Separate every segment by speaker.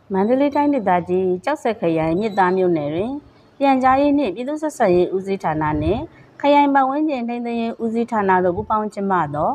Speaker 1: မန္တလေးတိုင်းဒေသကြီးကျောက်ဆက်ခရိုင်မြစ်သားမြို့နယ်တွင်ပြန်ကြားရေးနှင့်ပြည်သူ့ဆက်ဆံရေးဦးစီးဌာနနှင့်ခရိုင်ပတ်ဝန်းကျင်ထိန်းသိမ်းရေးဦးစီးဌာနတို့ပူးပေါင်းကျင်းပသော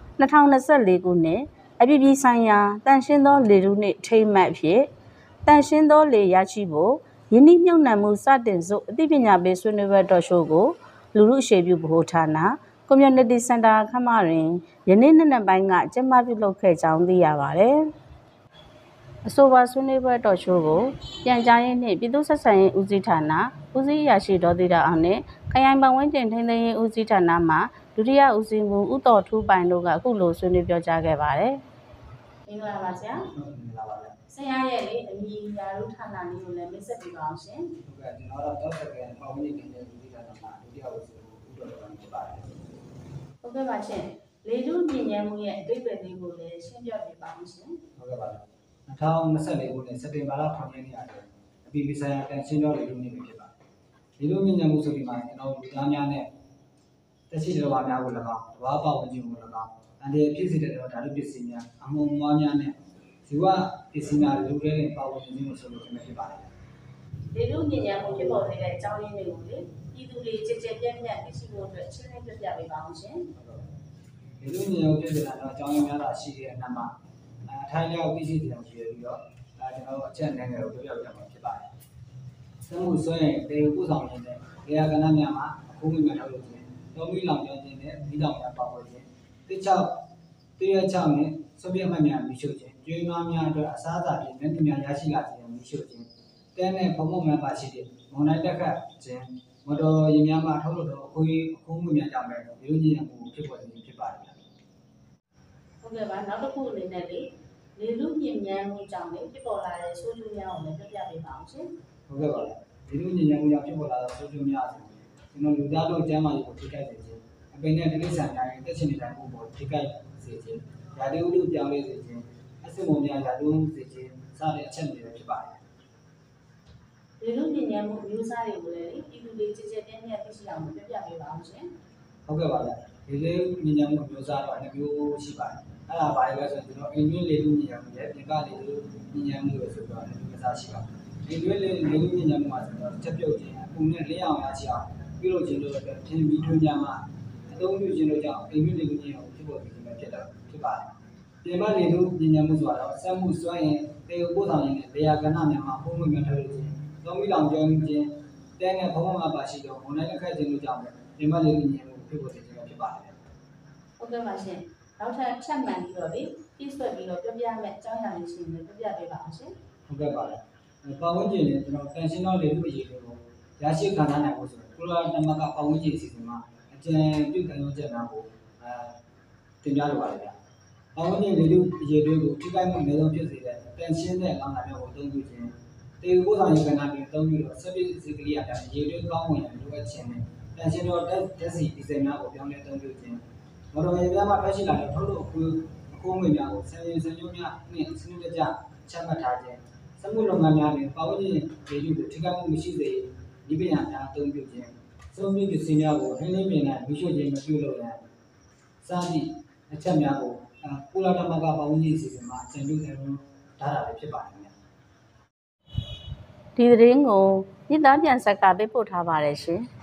Speaker 1: 2024ခုနှစ်အပြည်ပြည်ဆိုင်ရာတန်ရှင်းသောလေထုနှင့်ထိမ်းမှတ်အဖြစ်တန်ရှင်းသောလေရရှိဖို့ယင်းနှမြုပ်နှံမှုစတင်စို့အသိပညာပေးဆွေးနွေးပွဲတော်ရှို့ကိုလူမှုအခြေပြုဗဟိုဌာန Community Center ခန်းမတွင်ယနေ့နေ့နက်ပိုင်းကကျင်းပပြုလုပ်ခဲ့ကြောင်းသိရပါသည်။အဆိုပါဆွေးနွေးပွဲတော်ရှို့ကိုပြန်ကြားရေးနှင့်ပြည်သူ့ဆက်ဆံရေးဦးစီးဌာနဦးစီးအရာရှိဒေါ်သီတာအောင်နှင့်ခရိုင်ပတ်ဝန်းကျင်ထိန်းသိမ်းရေးဦးစီးဌာနမှဒုတိယဦးစီးမှူးဦးတော်ထူးပိုင်တို့ကအခုလိုဆွေးနွေးပြောကြားခဲ့ပါတယ်။မင်္ဂလာပါဆရာ။မင်္ဂလာပါဗျ။ဆရာရဲ့လေအမည်ရာထူးဌာနလေးကိုလည်းမိတ်ဆက်ပေးပါအောင်ရှင်။
Speaker 2: ဟုတ်ကဲ့ကျွန်တော်တော့တောက်ဆက်ကပတ်ဝန်းကျင်ထိန်းသိမ်းရေးဦးစီးဌာနမှဒုတိယဦးစီးမှူးဦးတော်ထူးပိုင်ဖြစ်ပါတယ်။
Speaker 1: ဟုတ်ကဲ့ပါရှင်။လေထုညဉ့်ဉန်းမှုရဲ့အဓိပ္ပာယ်လေးကိုလည်းရှင်းပြပေးပါဦးရှင်
Speaker 2: ။ဟုတ်ကဲ့ပါ2024ခုနှစ်စက်တင်ဘာလ9ရက်နေ့အပြည်ပြည်ဆိုင်ရာတန်ရှင်းသောလေထုနေ့ဖြစ်ပါတယ်။လေထုညဉ့်ဉန်းမှုဆိုဒီမှာကျွန်တော်လူသားများနဲ့တက်ရှိတော်များကို၎င်း၊ဘာပတ်ဝန်းကျင်ကို၎င်းအန္တရာယ်ဖြစ်စေတဲ့ဓာတုပစ္စည်းများအမှုန်မွားများနဲ့ဇီဝပစ္စည်းများလူတွေနဲ့ပတ်ဝန်းကျင်ကိုဆိုလို့ဖြစ်ပါတယ်
Speaker 1: ။လေထုညဉ့်ဉန်းမှုဖြစ်ပေါ်စေတဲ့အကြောင်းရင်းတွေကိုလေပြည်သူတွေကြည်ကြဲပြန့်ပြန့်သိရှိဖို့အတွက်ရှင်းလင်းပြပြပေးပါအောင်ရှင်
Speaker 2: ။လေထုညဉ့်ဉန်းမှုဖြစ်စေတဲ့အကြောင်းရင်းများစွာရှိတဲ့အနက်မှာအထိုင်လျောက်သိရှိတဲ့အခြေအနေပြီးတော့ကျွန်တော်အချက်အနည်းငယ်ကိုပြောပြပေးမှာဖြစ်ပါတယ်။စမှုစွဲရင်တေပို့ဆောင်ခြင်းနဲ့နေရာကဏ္ဍများမှာအခုမှများထုတ်လို့ခြင်းသုံးပြီးလောင်ကျွမ်းခြင်းနဲ့ပြီးလောင်များပေါက်ပေါ်ခြင်းတစ်ချောက်နဲ့ဆွပြတ်မှတ်များမိရှုခြင်းကျွေးနွားများအတွက်အစားအစာဖြင့်မျက်နှာများရရှိလာခြင်းမိရှုခြင်းတဲနဲ့ဖုံဖုံများပါရှိတဲ့မုန်တိုင်းတက်ခတ်ခြင်းမတော်ရည်များမှထုတ်လို့တော့အခုမှများကြောင့်ပဲဒီလိုညဉ့်မှုဖြစ်ပေါ်ခြင်းဖြစ်ပါတယ်
Speaker 1: ။ဟုတ်ကဲ့ပါနောက်တစ်ခုအနေနဲ့လေထုညဉ့်ဉန်းမှုကြောင့်ဖြစ်ပေါ်လာတဲ့ဆိုးကျိုးများကိုလည်းပြပြပေးပါအောင်ရှင်
Speaker 2: ။ဟုတ်ကဲ့ပါလေထုညဉ့်ဉန်းမှုကြောင့်ဖြစ်ပေါ်လာတဲ့ဆိုးကျိုးများဆိုကျွန်တော်လူသားတို့ကျန်းမာရေးကိုထိခိုက်စေခြင်းအပင်နဲ့တိရစ္ဆာန်များရဲ့တက်ရှင်နေတဲ့ပုံပေါ်ထိခိုက်စေခြင်းရာသီဥတုပြောင်းလဲစေခြင်းအဆင့်ပုံများရာသီဥတုစေခြင်းစတဲ့အချက်တွေဖြစ်ပါတယ်
Speaker 1: ။လေထုညဉ့်ဉန်းမှုမျိုးစားတွေကိုလည်းပြည်သူတွေကြည်ကြဲပြန့်ပြန့်သိရှိအောင်ပြပြပေးပါအောင်ရှင်
Speaker 2: ။ဟုတ်ကဲ့ပါဗျ။ဒီလေညဉ့်ဉန်းမှုမျိုးစားတော့2မျိုးရှိပါတယ်။အဲ့ဒါဘာလဲဆိုတော့ကျွန်တော်အိမ်တွင်းလေထုညဉ့်ဉန်းမှုရဲ့ပြင်ပလေထုညဉ့်ဉန်းမှုလို့ဆိုတော့2မျိုးစားရှိပါတယ်။အိမ်တွင်းလေထုညဉ့်ဉန်းမှုမှာဆိုတော့ချက်ပြုတ်ခြင်းအပူနဲ့လင်းအောင်ရရှိအောင်ပြုလုပ်ခြင်းတို့အတွက်ထင်ပြီးထွန်းများမှာအသုံးပြုခြင်းတို့ကြောင့်အိမ်တွင်းလေထုညဉ့်ဉန်းမှုဖြစ်ပေါ်ခြင်းပဲဖြစ်ပါတယ်။ပြင်ပလေထုညဉ့်ဉန်းမှုဆိုတော့စက်မှုစွမ်းရင်တေပို့ဆောင်ရင်လေယာကဏ္ဍများမှာပုံမှန်များထုတ်လို့ခြင်းသုံးပြီးလောင်ကျွမ်းခြင်းတဲနဲ့ဖုံးဖုံးမှာပါရှိတော့မုန်တိုင်းတစ်ခတ်ခြင်းတို့ကြောင့်ပြင်ပလေထုညဉ့်ဉန်းမှုဖြစ်ပေါ်ခြင်းပဲဖြစ်ပါတယ်
Speaker 1: ။ဟုတ်ကဲ့ပါရှင်။နောက်ထပ်ဖြတ်မှန်ပြီးတော့ပြည့်စွက်ပြီးတော့ပြပြမဲ့အကြောင်းအရာလေးရှိနေပြပြပေးပါအောင်ရှင်
Speaker 2: ။ဟုတ်ကဲ့ပါပတ်ဝန်းကျင်နဲ့ကျွန်တော်တန်ရှင်းသောလေထုအရေးတွေကိုရရှိခံစားနိုင်ဖို့ဆိုတော့ကုလသမဂ္ဂပတ်ဝန်းကျင်အစီအစဉ်မှာအကြံပြုကန့်ကွက်ချက်များကိုတင်ပြလိုပါတယ်ဗျ။ပတ်ဝန်းကျင်လေထုအရေးတွေကိုထိခိုက်မှုအနည်းဆုံးဖြစ်စေတဲ့တန်ရှင်းတဲ့လောင်စာမျိုးကိုအသုံးပြုခြင်းတေပို့ဆောင်ရေးကဏ္ဍပြီးအသုံးပြုတော့ဆက်ပြီးစီကလေးအတိုင်းရေတွေကောင်းဝင်ရလိုအပ်ခြင်းနဲ့တန်ရှင်းသောဓာတ်ဆီဒီဇယ်များကိုပြောင်းလဲအသုံးပြုခြင်းမော်တော်ယာဉ်များမှာထွက်ရှိလာတဲ့ထုတ်လုပ်အခုငွေများကိုဆယ်ရင်စံညွှန်းများနဲ့စနစ်တကျချက်မှတ်ထားခြင်းစက်မှုလုပ်ငန်းများတွင်ပတ်ဝန်းကျင်လေထုကိုထိခိုက်မှုမရှိစေဒီပညာများအသုံးပြုခြင်းစုံပြပစ္စည်းများကိုဟင်းလင်းပင်နဲ့မိရှုခြင်းမပြုလုပ်ရန်စသည့်အချက်များကိုကုလသမဂ္ဂပတ်ဝန်းကျင်အစီအစဉ်မှာအကြံပြုထားတာလည်းဖြစ်ပါတယ်ခင်ဗျ
Speaker 1: ။ဒီသတင်းကိုမြစ်သားပြန်ဆက်ကပေးပို့ထားပါတယ်ရှင်။